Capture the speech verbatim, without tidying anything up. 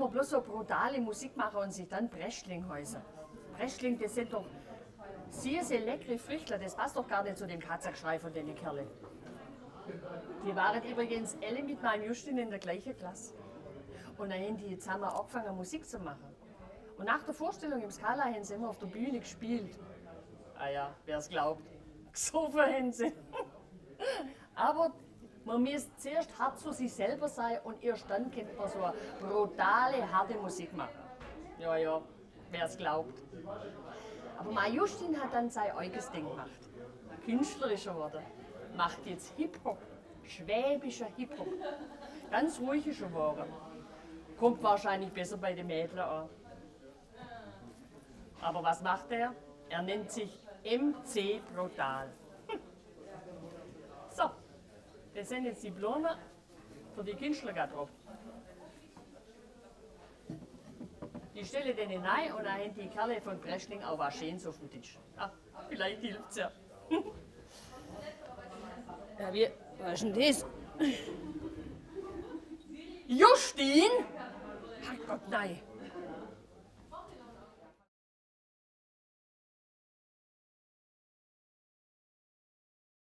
man bloß so brutale Musik machen und sich dann Breschling heißen. Breschling, das sind doch sehr, sehr leckere Früchtler. Das passt doch gar nicht zu dem Katzergeschrei von den Kerlen. Die waren übrigens alle mit meinem Justin in der gleichen Klasse. Und dann haben die zusammen angefangen, Musik zu machen. Und nach der Vorstellung im Scala haben sie immer auf der Bühne gespielt. Ah ja, wer es glaubt. Gesoffen haben sie. Aber man muss zuerst hart zu sich selber sein und erst dann kann man so eine brutale, harte Musik machen. Ja, ja, wer es glaubt. Aber mein Justin hat dann sein eigenes Ding gemacht. Künstlerischer geworden. Macht jetzt Hip-Hop. Schwäbischer Hip-Hop. Ganz ruhig ist geworden. Kommt wahrscheinlich besser bei den Mädchen an. Aber was macht er? Er nennt sich M C Brutal. So, das sind jetzt die Blumen für die Künstlergarderobe. Die stelle denen rein und dann haben die Kerle von Breschling auch was Schönes auf dem Tisch. Ah, vielleicht hilft's ja. Ja, wie, was ist denn das? Justin? Herrgott, nein.